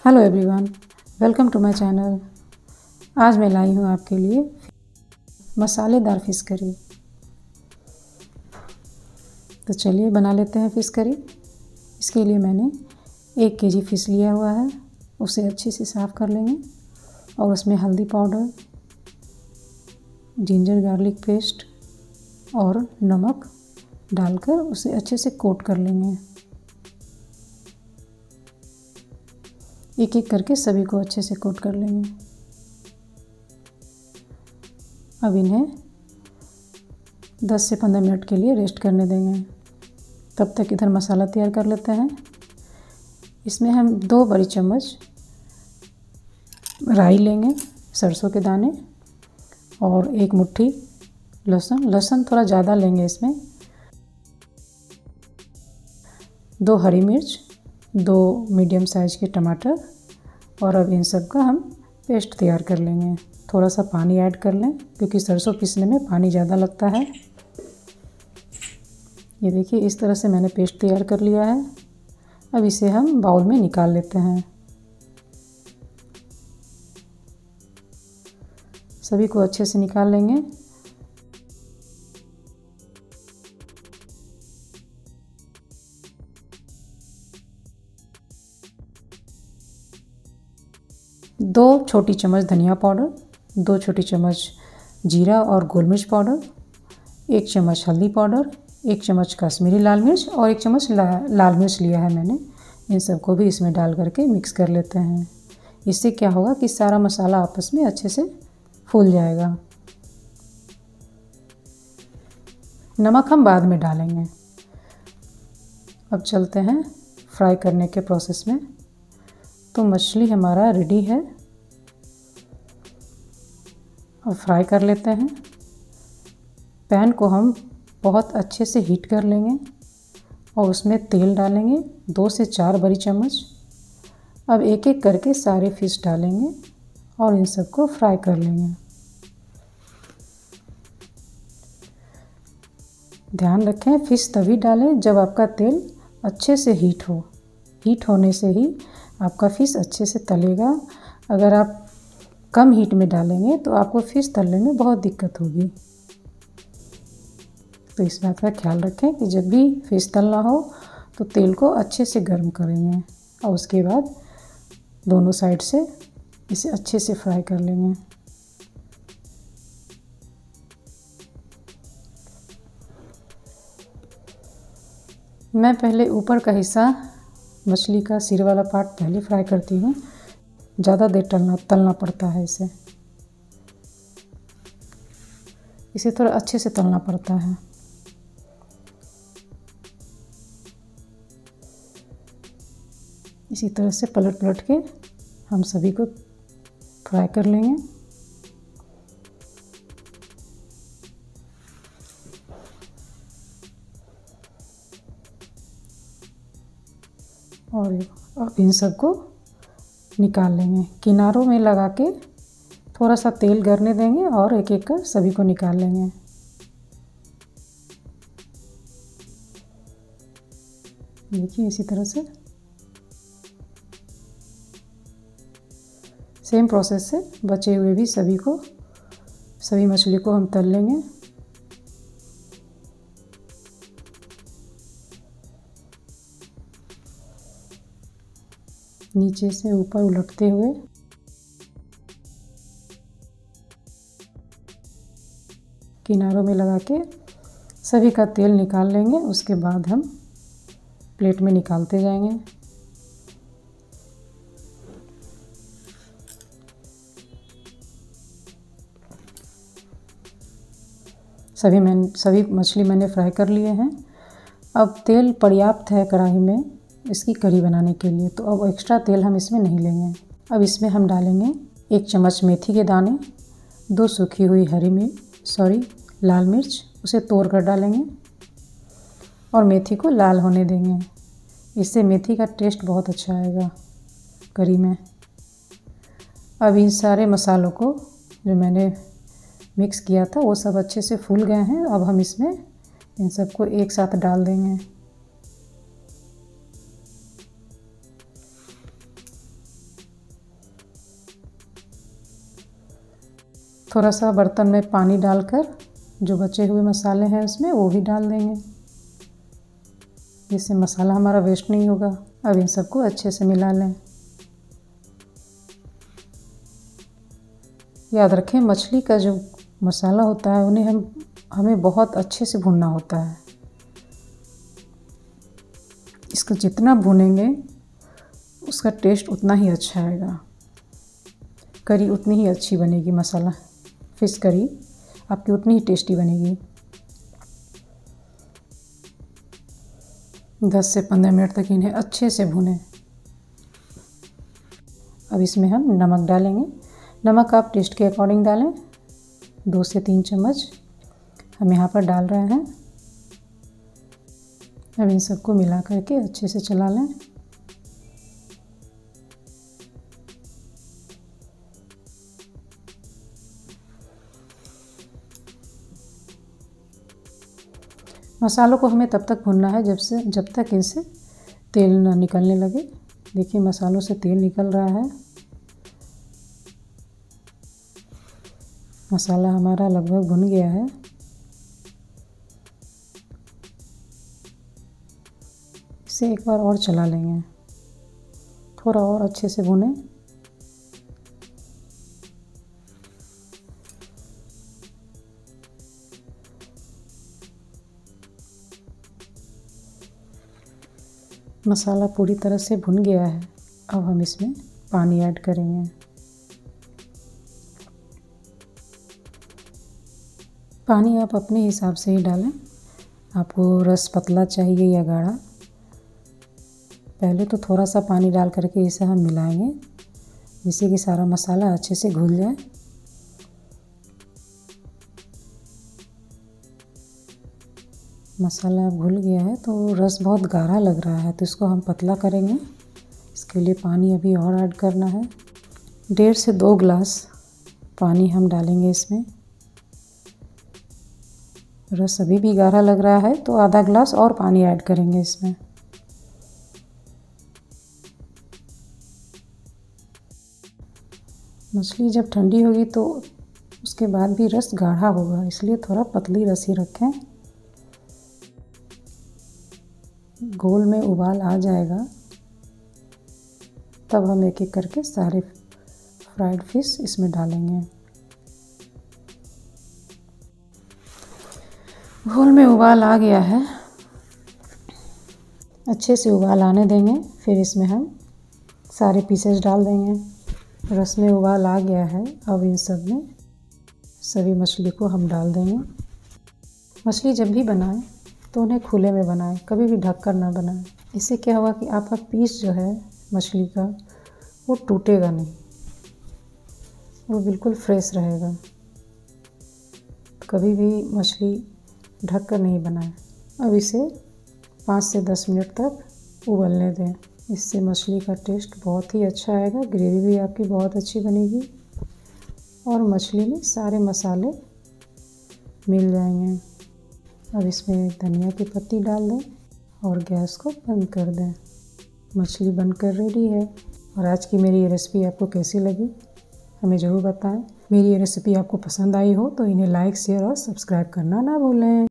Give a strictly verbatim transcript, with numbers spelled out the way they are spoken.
Hello everyone, welcome to my channel. आज मैं लाई हूँ आपके लिए मसालेदार फ़िश करी। तो चलिए बना लेते हैं फ़िश करी। इसके लिए मैंने एक केजी फ़िश लिया हुआ है, उसे अच्छे से साफ़ कर लेंगे और उसमें हल्दी पाउडर, जिंजर गार्लिक पेस्ट और नमक डालकर उसे अच्छे से कोट कर लेंगे। एक एक करके सभी को अच्छे से कोट कर लेंगे। अब इन्हें दस से पंद्रह मिनट के लिए रेस्ट करने देंगे। तब तक इधर मसाला तैयार कर लेते हैं। इसमें हम दो बड़ी चम्मच राई लेंगे, सरसों के दाने, और एक मुट्ठी लहसुन। लहसुन थोड़ा ज़्यादा लेंगे इसमें। दो हरी मिर्च, दो मीडियम साइज़ के टमाटर, और अब इन सब का हम पेस्ट तैयार कर लेंगे। थोड़ा सा पानी ऐड कर लें क्योंकि सरसों पीसने में पानी ज़्यादा लगता है। ये देखिए, इस तरह से मैंने पेस्ट तैयार कर लिया है। अब इसे हम बाउल में निकाल लेते हैं। सभी को अच्छे से निकाल लेंगे। दो छोटी चम्मच धनिया पाउडर, दो छोटी चम्मच जीरा और गोल मिर्च पाउडर, एक चम्मच हल्दी पाउडर, एक चम्मच कश्मीरी लाल मिर्च और एक चम्मच ला, लाल मिर्च लिया है मैंने। इन सबको भी इसमें डाल करके मिक्स कर लेते हैं। इससे क्या होगा कि सारा मसाला आपस में अच्छे से फूल जाएगा। नमक हम बाद में डालेंगे। अब चलते हैं फ्राई करने के प्रोसेस में। तो मछली हमारा रेडी है। अब फ्राई कर लेते हैं। पैन को हम बहुत अच्छे से हीट कर लेंगे और उसमें तेल डालेंगे, दो से चार बड़ी चम्मच। अब एक एक करके सारे फिश डालेंगे और इन सबको फ्राई कर लेंगे। ध्यान रखें, फ़िश तभी डालें जब आपका तेल अच्छे से हीट हो। हीट होने से ही आपका फ़िश अच्छे से तलेगा। अगर आप कम हीट में डालेंगे तो आपको फ़िश तलने में बहुत दिक्कत होगी। तो इस बात का ख्याल रखें कि जब भी फ़िश तलना हो तो तेल को अच्छे से गर्म करेंगे और उसके बाद दोनों साइड से इसे अच्छे से फ्राई कर लेंगे। मैं पहले ऊपर का हिस्सा, मछली का सिर वाला पार्ट पहले फ्राई करती हूँ। ज़्यादा देर तलना तलना पड़ता है इसे इसे थोड़ा अच्छे से तलना पड़ता है। इसी तरह से पलट पलट के हम सभी को फ्राई कर लेंगे। और अब इन सबको निकाल लेंगे। किनारों में लगा के थोड़ा सा तेल गरने देंगे और एक एक कर सभी को निकाल लेंगे। देखिए, इसी तरह से सेम प्रोसेस से बचे हुए भी सभी को सभी मछली को हम तल लेंगे। नीचे से ऊपर उलटते हुए किनारों में लगा के सभी का तेल निकाल लेंगे। उसके बाद हम प्लेट में निकालते जाएंगे। सभी मैं सभी मछली मैंने फ्राई कर लिए हैं। अब तेल पर्याप्त है कढ़ाई में इसकी करी बनाने के लिए, तो अब एक्स्ट्रा तेल हम इसमें नहीं लेंगे। अब इसमें हम डालेंगे एक चम्मच मेथी के दाने, दो सूखी हुई हरी मिर्च सॉरी लाल मिर्च, उसे तोड़ कर डालेंगे और मेथी को लाल होने देंगे। इससे मेथी का टेस्ट बहुत अच्छा आएगा करी में। अब इन सारे मसालों को जो मैंने मिक्स किया था वो सब अच्छे से फूल गए हैं। अब हम इसमें इन सबको एक साथ डाल देंगे। थोड़ा सा बर्तन में पानी डालकर जो बचे हुए मसाले हैं उसमें वो भी डाल देंगे, जिससे मसाला हमारा वेस्ट नहीं होगा। अब इन सबको अच्छे से मिला लें। याद रखें, मछली का जो मसाला होता है उन्हें हम हमें बहुत अच्छे से भूनना होता है। इसको जितना भूनेंगे उसका टेस्ट उतना ही अच्छा आएगा, करी उतनी ही अच्छी बनेगी। मसाला फिश करी आपकी उतनी ही टेस्टी बनेगी। दस से पंद्रह मिनट तक इन्हें अच्छे से भूनें। अब इसमें हम नमक डालेंगे। नमक आप टेस्ट के अकॉर्डिंग डालें, दो से तीन चम्मच हम यहाँ पर डाल रहे हैं। अब इन सबको मिला करके अच्छे से चला लें। मसालों को हमें तब तक भूनना है जब से जब तक इनसे तेल ना निकलने लगे। देखिए मसालों से तेल निकल रहा है। मसाला हमारा लगभग भुन गया है। इसे एक बार और चला लेंगे, थोड़ा और अच्छे से भुनें। मसाला पूरी तरह से भुन गया है। अब हम इसमें पानी ऐड करेंगे। पानी आप अपने हिसाब से ही डालें, आपको रस पतला चाहिए या गाढ़ा। पहले तो थोड़ा सा पानी डाल करके इसे हम मिलाएंगे, जिससे कि सारा मसाला अच्छे से घुल जाए। मसाला घुल गया है तो रस बहुत गाढ़ा लग रहा है, तो इसको हम पतला करेंगे। इसके लिए पानी अभी और ऐड करना है। डेढ़ से दो गिलास पानी हम डालेंगे इसमें। रस अभी भी गाढ़ा लग रहा है तो आधा गिलास और पानी ऐड करेंगे इसमें। मछली जब ठंडी होगी तो उसके बाद भी रस गाढ़ा होगा, इसलिए थोड़ा पतली रस ही रखें। घोल में उबाल आ जाएगा तब हम एक एक करके सारे फ्राइड फिश इसमें डालेंगे। घोल में उबाल आ गया है, अच्छे से उबाल आने देंगे, फिर इसमें हम सारे पीसेस डाल देंगे। रस में उबाल आ गया है, अब इन सब में सभी मछली को हम डाल देंगे। मछली जब भी बनाएं तो उन्हें खुले में बनाएं, कभी भी ढककर ना बनाएं। इससे क्या होगा कि आपका पीस जो है मछली का वो टूटेगा नहीं, वो बिल्कुल फ्रेश रहेगा। कभी भी मछली ढककर नहीं बनाएं। अब इसे पाँच से दस मिनट तक उबलने दें, इससे मछली का टेस्ट बहुत ही अच्छा आएगा। ग्रेवी भी आपकी बहुत अच्छी बनेगी और मछली में सारे मसाले मिल जाएंगे। अब इसमें धनिया की पत्ती डाल दें और गैस को बंद कर दें। मछली बनकर रेडी है। और आज की मेरी ये रेसिपी आपको कैसी लगी हमें ज़रूर बताएं। मेरी ये रेसिपी आपको पसंद आई हो तो इन्हें लाइक, शेयर और सब्सक्राइब करना ना भूलें।